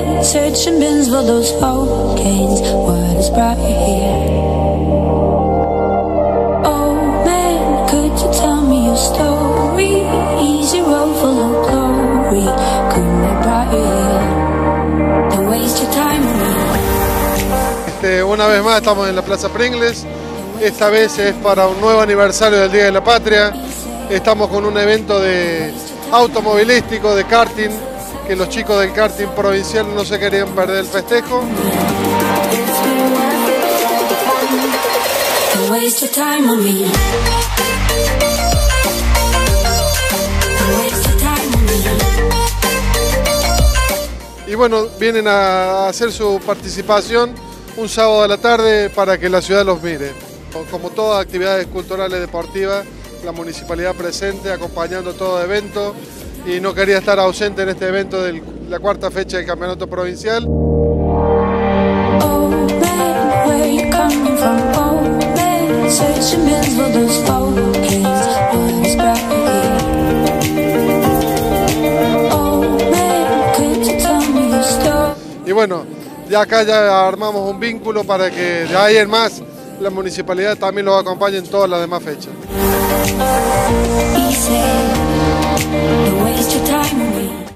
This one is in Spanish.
Searching bins for those hurricanes. What is bright here? Oh man, could you tell me your story? Easy road full of glory. Couldn't be brighter here? Don't waste your time on me. Una vez más estamos en la Plaza Pringles. Esta vez es para un nuevo aniversario del Día de la Patria. Estamos con un evento de automovilístico, de karting, que los chicos del karting provincial no se querían perder el festejo. Y bueno, vienen a hacer su participación un sábado a la tarde para que la ciudad los mire. Como todas actividades culturales deportivas, la municipalidad presente, acompañando todo evento, y no quería estar ausente en este evento de la cuarta fecha del campeonato provincial. Y bueno, ya acá ya armamos un vínculo para que de ahí en más la municipalidad también los acompañe en todas las demás fechas.